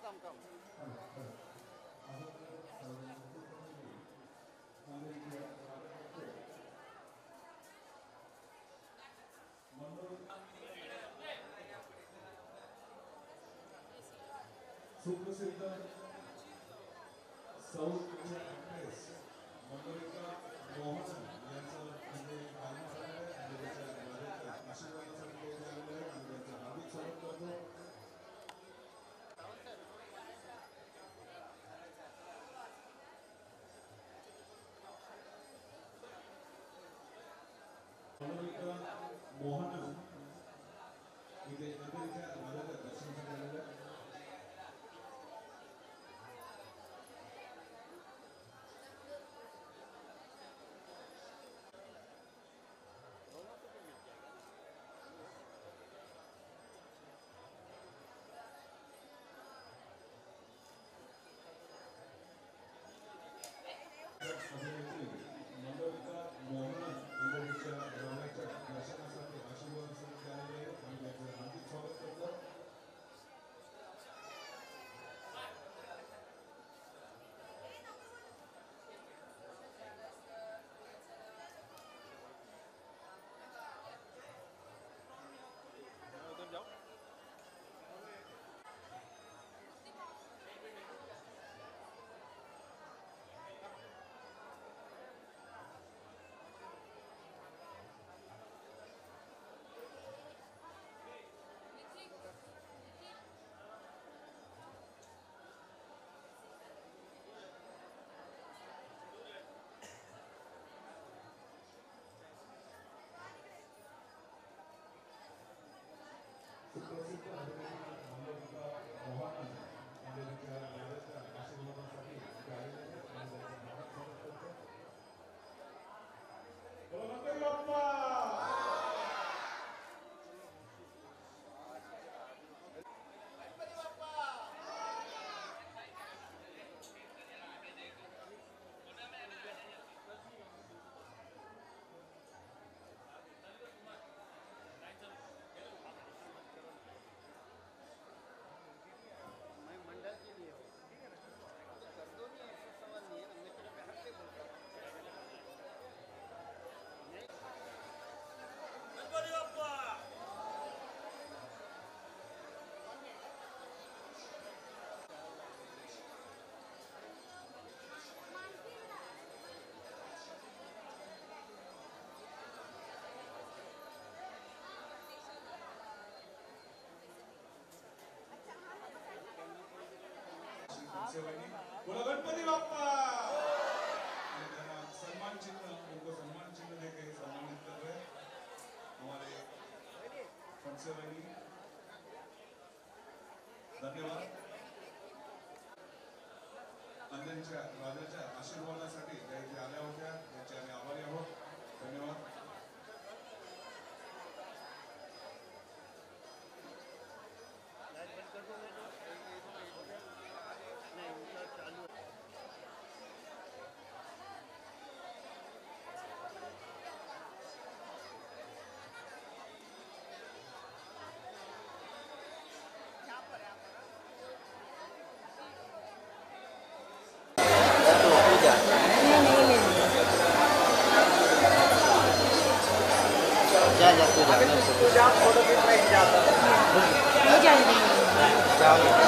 सुप्रसिद्ध South Indian actress Mandalika Mohan यांचं म्हणजे आशीर्वादासाठी आलेलं आहे आणि त्यांचं हार्दिक स्वागत करतो. मंडलिका मोहन इथे अंधेरीच्या राजाच्या दर्शनासाठी आलेलं आहे. मंडलिका मोहन अंधेरीच्या राजाच्या दर्शनासाठी आशीर्वादासाठी आलेले आहे आणि त्यांचं हार्दिक स्वागत करतो. सुप्रसिद्ध मंडलिका मोहन अंधेरीच्या राजाच्या आशीर्वादासाठी आलेले आहेत आणि त्यांचं हार्दिक स्वागत करतो. गणपती बाप्पा बोला गणपती बाप्पा. आणि त्यांना सम्मान चिन्ह उनको सम्मान चिन्ह देके सम्मानित कर रहे हमारे पंचवणी. धन्यवाद. अंधेरीच्या राजाच्या आशीर्वादासाठी त्या इथे आल्या होत्या त्यांचे आम्ही आभारी आहोत. धन्यवाद. जा फोटो खींच रहे हैं।